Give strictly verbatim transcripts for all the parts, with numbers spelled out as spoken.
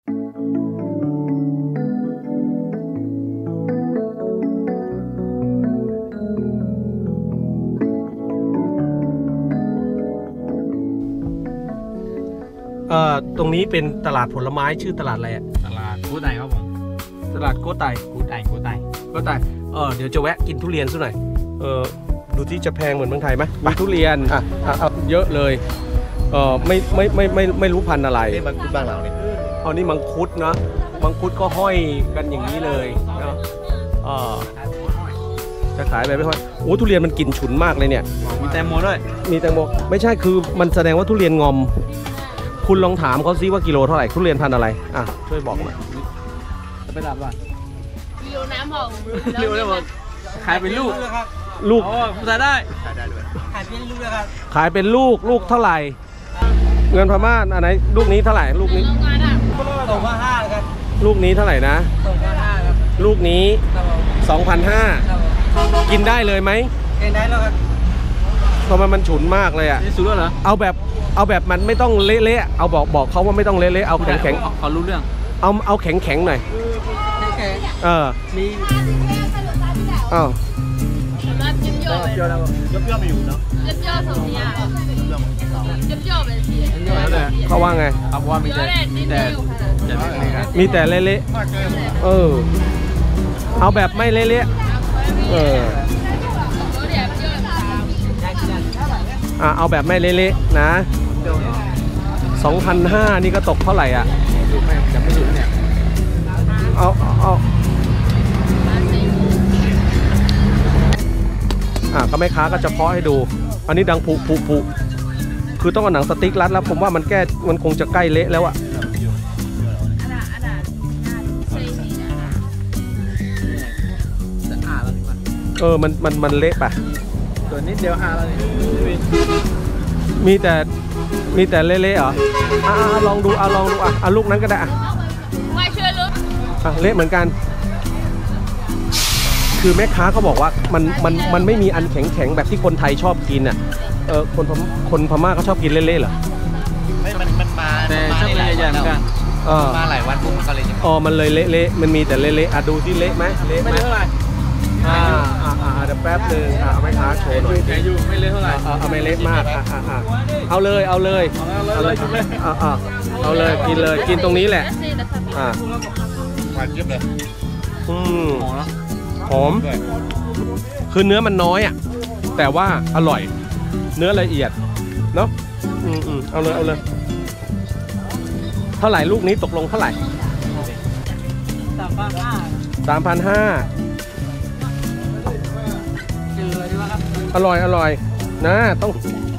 เอ่อตรงนี้เป็นตลาดผลไม้ชื่อตลาดอะไรอะตลาดกูไตครับผมตลาดโกไตกูไตกูไตโกไตเออเดี๋ยวจะแวะกินทุเรียนสักหน่อยเออดูที่จะแพงเหมือนเมืองไทยไหมมีทุเรียนอ่ะอ่ะเยอะเลยเออไม่ไม่ไม่ไม่ไม่รู้พันธุ์อะไรนี่มังคุดบ้านเราเนี่ยเอานี่มังคุดนะมังคุดก็ห้อยกันอย่างนี้เลยนะเออจะขายไปไม่ค่อยโอ้ทุเรียนมันกลิ่นฉุนมากเลยเนี่ยมีแตงโมด้วยมีแตงโมไม่ใช่คือมันแสดงว่าทุเรียนงอมคุณลองถามเขาซิว่ากิโลเท่าไหร่ทุเรียนพันธุ์อะไรอ่ะช่วยบอกหน่อยจะไปดับว่ากิโลน้ำหอมเร็วเลยบอกขายเป็นลูกลูกขายได้ขายได้ด้วยขายเป็นลูกครับขายเป็นลูกลูกเท่าไหร่เงินพม่าอันไหนลูกนี้เท่าไหร่ลูกนี้สองพันห้าครับลูกนี้เท่าไหร่นะสองพันห้าครับลูกนี้สองพันห้ากินได้เลยไหมกินได้แล้วครับทำไมมันฉุนมากเลยอ่ะสุดแล้วเหรอเอาแบบเอาแบบมันไม่ต้องเละๆเอาบอกบอกเขาว่าไม่ต้องเละๆเอาแข็งแข็งเขารู้เรื่องเอาเอาแข็งแข็งหน่อยเออมีอ้าวเปรี้ยวแล้วเปรี้ยวไม่อยู่เนาะเปรี้ยวสองอย่างเปรี้ยวเป็นสีเขาว่าไงเขาว่ามีแต่มีแต่มีแต่เละๆเออเอาแบบไม่เละๆเอออ่ะเอาแบบไม่เละๆนะ สองพันห้าร้อย นี่ก็ตกเท่าไหร่อ่ะจะไม่รู้เนี่ยเอาเอาอ่ะก็แม่ค้าก็จะเพาะให้ดูอันนี้ดังผุผุผุคือต้องเอาหนังสติ๊กรัดแล้วผมว่ามันแก้มันคงจะใกล้เละแล้วอ่ะเออมันมันมันเละป่ะตัวนิดเดียวอาแล้วมีแต่มีแต่เละๆเหรออ่ะลองดูอ่ะลองดูอ่ะอ่ะลูกนั้นก็ได้อ่ะไม่เชื่อลูกอ่ะเละเหมือนกันคือแม่ค้าเขาบอกว่ามันมันมันไม่มีอันแข็งแข็งแบบที่คนไทยชอบกินอ่ะเออคนคนพม่าเขาชอบกินเละๆเหรอไม่มันมันมาแต่ชอบเละๆอย่างกันเออมาหลายวันปุ๊บมันก็เลยอ๋อมันเลยเละๆมันมีแต่เละๆอ่ะดูที่เละไหมเละไหมเท่าไหร่อ่าอ่าอ่าเดี๋ยวแป๊บนึงอ่าแม่ค้าโชว์หน่อยอยู่ไม่เละเท่าไหร่เอาไม่เละมากอ่าอ่าเอาเลยเอาเลยเอาเลยอ่าอ่าเอาเลยกินเลยกินตรงนี้แหละอ่าหวานเจี๊ยบเลยอืมหอมคือเนื้อมันน้อยอ่ะแต่ว่าอร่อยเนื้อละเอียดเนาะอืมอืมเอาเลยเอาเลยเท่าไหร่ลูกนี้ตกลงเท่าไหร่สามพันห้าสามพันห้าอร่อยอร่อยนะต้อง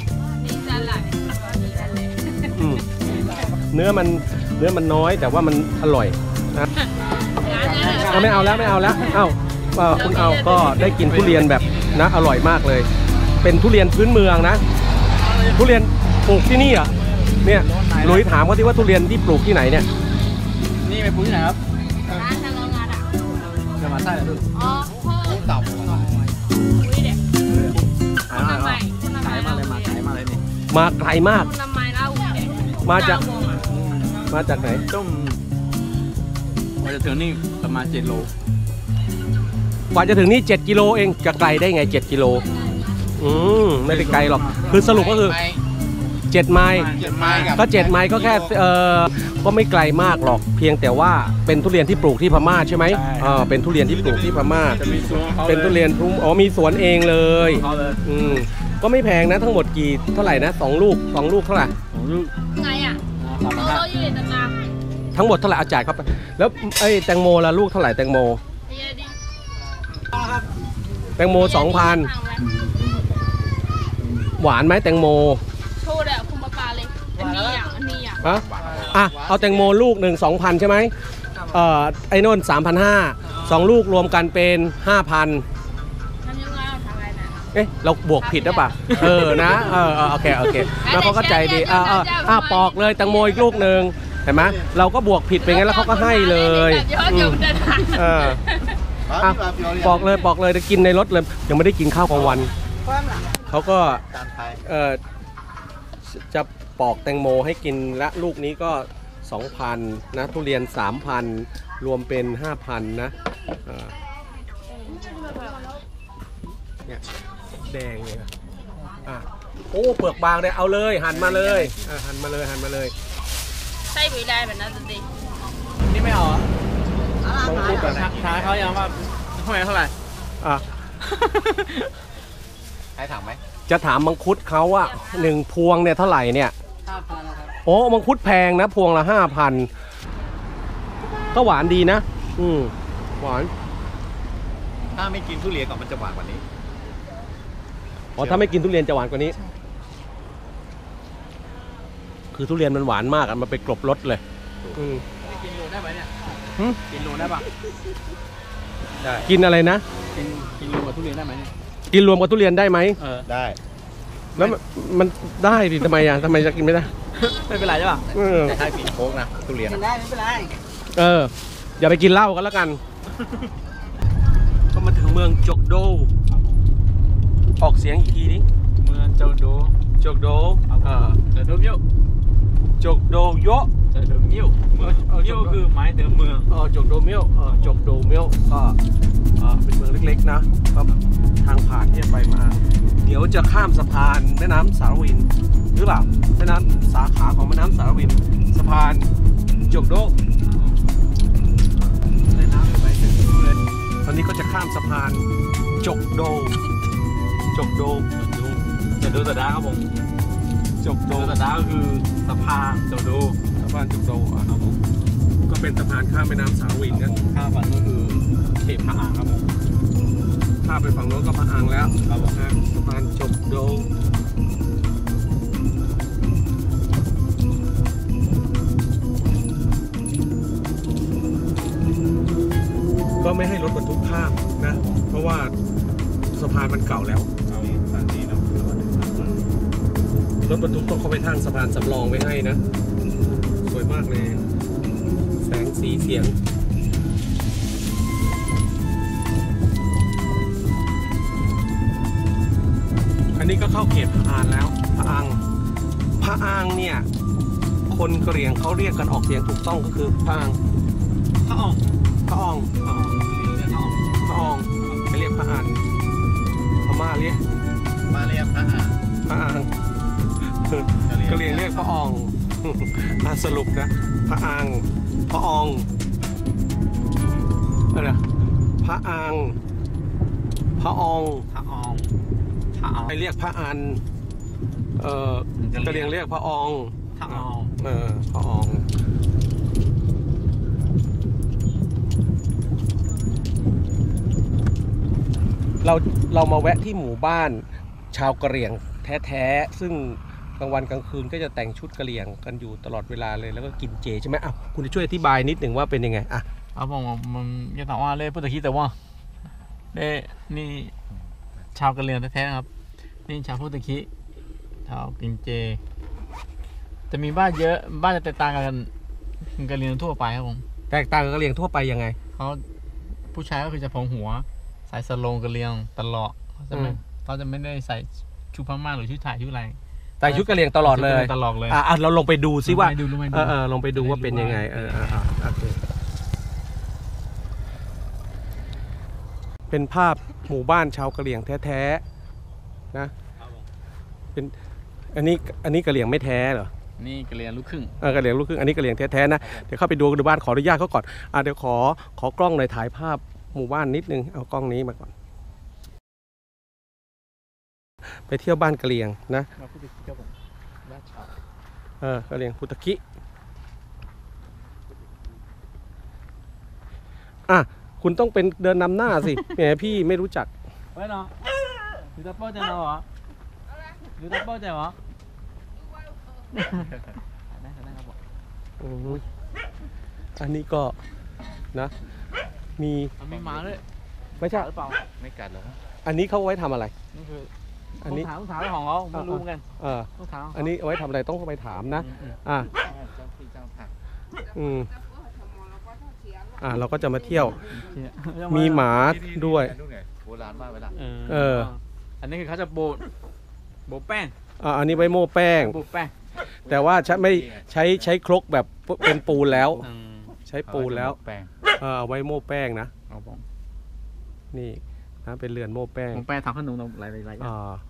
เนื้อมันเนื้อมันน้อยแต่ว่ามันอร่อยนะเอาไม่เอาแล้วไม่เอาแล้วเอ้าคุณเอาก็ได้กินทุเรียนแบบนะอร่อยมากเลยเป็นทุเรียนพื้นเมืองนะทุเรียนปลูกที่นี่อ่ะเนี่ยลุยถามเขาที่ว่าทุเรียนที่ปลูกที่ไหนเนี่ยนี่ไปปลูกที่ไหนครับจะมาใต้หรืออ๋อต่ำขายมาเลยมาขายมาเลยนี่มาไกลมากมาจากมาจากไหนต้มมาจะถึงนี่ประมาณเจ็ดโลกว่าจะถึงนี่เจ็ดกิโลเองจะไกลได้ไงเจ็ดกิโลอืมไม่ได้ไกลหรอกคือสรุปก็คือเจ็ดไมล์ก็เจ็ดไมล์ก็แค่เออก็ไม่ไกลมากหรอกเพียงแต่ว่าเป็นทุเรียนที่ปลูกที่พม่าใช่ไหมอ่าเป็นทุเรียนที่ปลูกที่พม่าเป็นทุเรียนทุ่งอ๋อมีสวนเองเลยอืมก็ไม่แพงนะทั้งหมดกี่เท่าไหร่นะสองลูกสองลูกเท่าไหร่สองลูกไงอ่ะเราอยู่ในตำนานทั้งหมดเท่าไหร่เอาจ่ายเข้าไปแล้วไอ้แตงโมละลูกเท่าไหร่แตงโมแตงโมสองพันหวานไหมแตงโมโชว์เลยคุณปาปาเลยอันนี้อ่ะอันนี้อ่ะอ่ะอ่ะเอาแตงโมลูกหนึ่งสองพันใช่ไหมเอ่อไอ้นนสามพันห้าสองลูกรวมกันเป็นห้าพันเอ๊ะเราบวกผิดหรือเปล่าเออนะเออโอเคโอเคแล้วเขาก็ใจดีอ่าอ่าปอกเลยแตงโมอีกลูกหนึ่งเห็นไหมเราก็บวกผิดไปงั้นแล้วเขาก็ให้เลยเออปอกเลยปอกเลยจะกินในรถเลยยังไม่ได้กินข้าวกลางวันเขาก็เออจะปอกแตงโมให้กินและลูกนี้ก็สองพันนะทุเรียนสามพันรวมเป็นห้าพันนะอ่าเนี่ยแดงเลยนะอ่ะโอ้เปลือกบางเลยเอาเลยหั่นมาเลยอ่ะหั่นมาเลยหั่นมาเลยใช่ไม่ได้แบบนั้นสินี่ไม่เอาเหรอมังคุดแบบถามเขายังว่าเท่าไหร่เท่าไหร่อ่ะใครถามไหมจะถามมังคุดเขาอะหนึ่งพวงเนี่ยเท่าไหร่เนี่ยห้าพันนะครับโอ้มังคุดแพงนะพวงละห้าพันก็หวานดีนะ อืมหวานถ้าไม่กินทุเรียนก่อนมันจะหวานกว่านี้อ๋อถ้าไม่กินทุเรียนจะหวานกว่านี้ คือทุเรียนมันหวานมากอะมันไปกลบรสเลยอืมกินโลได้ไหมเนี่ยหึกินโลได้ปะได้กินอะไรนะกินกินโลกับทุเรียนได้ไหมเนี่ยกินรวมกับทุเรียนได้ไหมเออได้แล้วมันมันได้ดิทำไมอ่ะทำไมจะกินไม่ได้ไม่เป็นไรใช่ปะเออแต่ถ้ากินโค้กนะทุเรียนกินได้ไม่เป็นไรเออ อย่าไปกินเหล้ากันแล้วกัน ก็มาถึงเมืองจกโด ออกเสียงอีกทีนี้เมืองเจ้าโดจกโดเออเจ้าโดมิวจกโดโยะเจ้าโดมิวเมืองมิวคือหมายถึงเมืองเออจกโดเมียวเออจกโดเมียวก็เออเป็นเมืองเล็กๆนะก็ทางผ่านที่จะไปมา เดี๋ยวจะข้ามสะพานแม่น้ำสารวิน หรือเปล่าแม่น้ำสาขาของแม่น้ำสารวินสะพานจกโดแม่น้ำไปถึงเลยตอนนี้ก็จะข้ามสะพานจกโดจกโดดูเจ้าโดตะดาครับผมจกโดโดตะดาก็คือสะพานเจ้าโดสะพานจกโดอ่ะครับผมก็เป็นสะพานข้ามแม่น้ำสารวินนะข้ามฝั่งก็คือเขตพระอางครับผมข้ามไปฝั่งโน้นก็พะอังแล้วครับผมนะสะพานจกโดก็ไม่ให้รถบรรทุกข้ามนะ เพราะว่าสะพานมันเก่าแล้วเอาสานนี้เนาะรถบรรทุกต้องเข้าไปทางสะพานสำรองไว้ให้นะ สวยมากเลย แสงสีเสียง อันนี้ก็เข้าเขตพะอานแล้วพะอังพะอังเนี่ย คนกะเหรี่ยงเขาเรียกกันออกเสียงถูกต้องก็คือพะอังพระอองพะอองพระอองเรียกพระอองพะอองไม่เรียกพะอันพม่าเรียกมาเรียกพระอางพะอังกะเหรี่ยงเรียกพะออง อ่ะสรุปนะพะอังพะอองอะไรนะพะอังพะอองพระอองพระอองใครเรียกพะอันเอ่อกะเหรี่ยงเรียกพะอองพระอองเออพะออง เราเรามาแวะที่หมู่บ้านชาวกะเหรี่ยงแท้ๆซึ่งกลางวันกลางคืนก็จะแต่งชุดกะเหรี่ยงกันอยู่ตลอดเวลาเลยแล้วก็กินเจใช่ไหมอ่ะคุณจะช่วยอธิบายนิดหนึ่งว่าเป็นยังไงอ่ะครับผมมันยังถามว่าเล่พุทธคิดแต่ว่าเล่นี่ชาวกะเหรี่ยงแท้ๆนะครับนี่ชาวพุทธคิดชาวกินเจจะมีบ้านเยอะบ้านจะแตกต่างกันกะเหรี่ยงทั่วไปครับผมแตกต่างกับกะเหรี่ยงทั่วไปยังไงเขาผู้ชายก็คือจะผงหัวใส่สโลงกะเหรี่ยงตลอดเขาจะไม่อืมเขาจะไม่ได้ใส่ชุดพม่าหรือชุดไทยชุดอะไรแต่งชุดกะเหรี่ยงตลอดเลยตลอดเลยอ่ะอ่ะเราลงไปดูซิว่าลงไปดูลงไปดูเออเออลงไปดูว่าเป็นยังไงเออเออเออโอเคเป็นภาพหมู่บ้านชาวกะเหรี่ยงแท้ๆนะเป็นอันนี้อันนี้กะเหรี่ยงไม่แท้เหรอนี่กะเหรี่ยงลูกครึ่งเออกะเหรี่ยงลูกครึ่งอันนี้กะเหรี่ยงแท้ๆนะเดี๋ยวเข้าไปดูดูบ้านขออนุญาตเขาก่อนอ่ะเดี๋ยวขอขอกล้องหน่อยถ่ายภาพหมู่บ้านนิดนึงเอากล้องนี้มาก่อน ไปเที่ยวบ้านกะเหรี่ยงนะมาพุทธคิดครับผมบ้านชาวเออกะเหรี่ยงพุทธคิอ่ะคุณต้องเป็นเดินนำหน้าสิ แหมพี่ไม่รู้จักไว้เนาะดูตาเป้าใจเนาะเหรอดูตาเป้าใจเหรอได้ได้ครับผมอืมอันนี้ก็นะ มีมันมีหมาด้วยไม่ใช่หรือเปล่าไม่กัดหรอกอันนี้เขาไว้ทำอะไรนี่คืออันนี้ต้องถามต้องถามเจ้าของเขาไม่รู้เหมือนกันเออต้องถามอันนี้เอาไว้ทำอะไรต้องไปถามนะอืมอ่ะเจ้าที่เจ้าทางอืมอ่ะเราก็จะมาเที่ยวเนี่ยมีหมาด้วยโบราณมากเวลาเอออันนี้คือเขาจะโบโบแป้งอ่ะอันนี้ไว้โม่แป้งโบแป้งแต่ว่าใช้ไม่ใช้ใช้ครกแบบเป็นปูนแล้วอืมใช้ปูนแล้วแป้งเออเอาไว้โม่แป้งนะครับผมนี่นะเป็นเรือนโม่แป้งผมแป้งทำขนมหลายหลายๆอย่างอ่า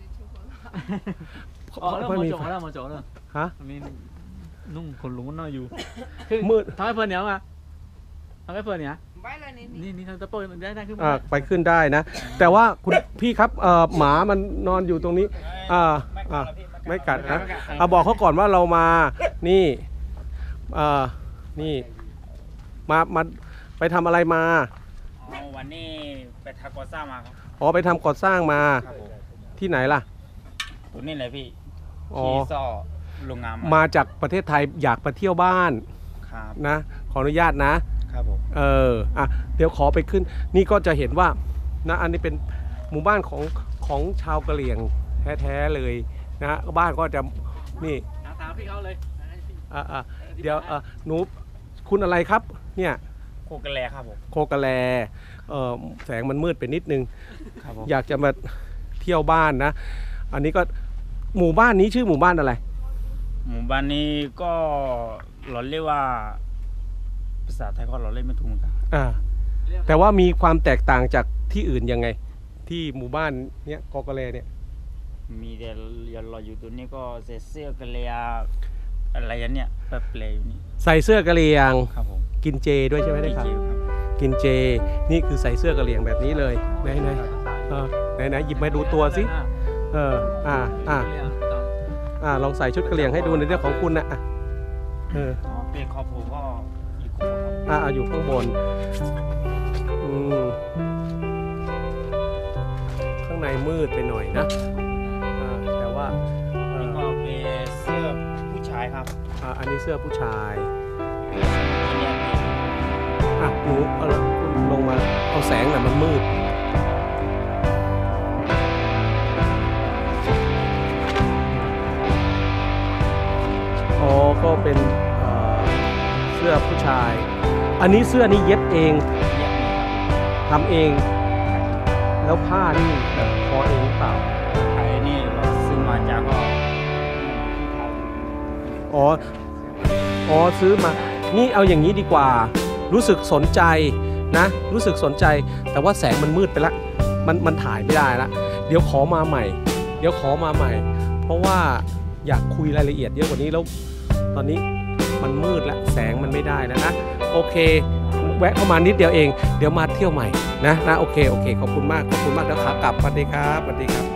อ๋อเริ่มไม่มามีโจแล้วมาโจแล้วฮะมีนุ่งคนลุงน้อยอยู่คือมืดทำให้เพื่อนเนี้ยมาทำให้เพื่อนเนี้ยไว้เลยนี่นี่นี่ทำตะโปนได้ได้ขึ้นมาอ่าไปขึ้นได้นะ แต่ว่าคุณพี่ครับเอ่อหมามันนอนอยู่ตรงนี้อ่าอ่าไม่กัดนะเอาบอกเขาก่อนว่าเรามานี่อ่านี่มามาไปทำอะไรมาอ๋อวันนี้ไปทำก่อสร้างมาครับอ๋อไปทำก่อสร้างมาครับผมที่ไหนล่ะตัวนี้เลยพี่อ๋อที่ซ่อโรงงานมาจากประเทศไทยอยากไปเที่ยวบ้านครับนะขออนุญาตนะครับผมเอออ่ะเดี๋ยวขอไปขึ้น นี่ก็จะเห็นว่านะอันนี้เป็นหมู่บ้านของของชาวกะเหรี่ยงแท้ๆเลยนะบ้านก็จะนี่ถามพี่เขาเลยอ่ะอ่ะเดี๋ยวอ่ะหนูคุณอะไรครับเนี่ยโคกระแลครับผมโคกะแลเออแสงมันมืดไปนิดนึงครับผมอยากจะมาเที่ยวบ้านนะ อันนี้ก็หมู่บ้านนี้ชื่อหมู่บ้านอะไรหมู่บ้านนี้ก็เราเรียกว่าภาษาไทยก็เราเรียกไม่ถูกเหมือนกันอ่าแต่ว่ามีความแตกต่างจากที่อื่นยังไง ที่หมู่บ้านเนี้ยโคกะแลเนี่ยมีแต่เราอยู่ตัวนี้ก็ใส่เสื้อกระเลียอะไรอย่างเนี้ยแบบเปลยนี่ใส่เสื้อกะเหรี่ยงครับผมกินเจด้วยใช่ไหมได้ครับเจครับกินเจ นี่คือใส่เสื้อกะเหรี่ยงแบบนี้เลย ไหนไหนเออไหนไหนหยิบมาดูตัวสิ เออ อ่า อ่า อ่า ลองใส่ชุดกะเหรี่ยงให้ดูในเรื่องของคุณนะอ่ะเอออ๋อเป็นครอบครัวก็อีกคนครับอ่าอยู่ข้างบน อืม ข้างในมืดไปหน่อยนะ อ่า แต่ว่าเอ่นี่อก็เป็นเสื้อผู้ชายครับอ่า อันนี้เสื้อผู้ชายที่เนี่ยพี่อ่ะหนูเอาลงมา เอาแสงน่ะมันมืด อ๋อ ก็เป็นเอ่อเสื้อผู้ชาย อันนี้เสื้อนี่เย็บเองเนี่ยมีครับทำเอง แล้วผ้านี่แบบทอเองหรือเปล่าไอ้นี่เราซื้อมาจากก็อ๋อ อ๋อซื้อมา นี่เอาอย่างนี้ดีกว่า รู้สึกสนใจนะ รู้สึกสนใจ แต่ว่าแสงมันมืดไปละ มันมันถ่ายไม่ได้ละ เดี๋ยวขอมาใหม่ เดี๋ยวขอมาใหม่ เพราะว่าอยากคุยรายละเอียดเยอะกว่านี้แล้ว ตอนนี้มันมืดแล้วแสงมันไม่ได้แล้วนะ โอเค แวะเข้ามานิดเดียวเอง เดี๋ยวมาเที่ยวใหม่นะนะ โอเค โอเค ขอบคุณมาก ขอบคุณมากแล้วขากลับสวัสดีครับสวัสดีครับ